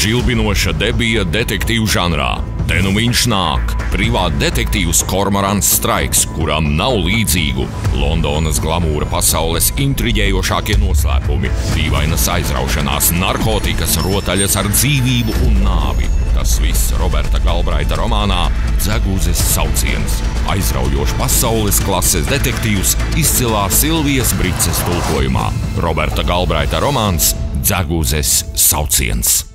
Žilbinoša debija detektīvu žanrā. Te nu viņš nāk. Privāta detektīvs Kormorants Straiks, kuram nav līdzīgu. Londonas glamūra pasaules intriģējošākie noslēpumi, dīvainas aizraušanās, narkotikas, rotaļas ar dzīvību un nāvi. Tas viss Roberta Galbraita romānā Dzeguzes sauciens. Aizraujošs pasaules klases detektīvs izcilā Silvijas Brices tulkojumā. Roberta Galbraita romāns Dzeguzes sauciens.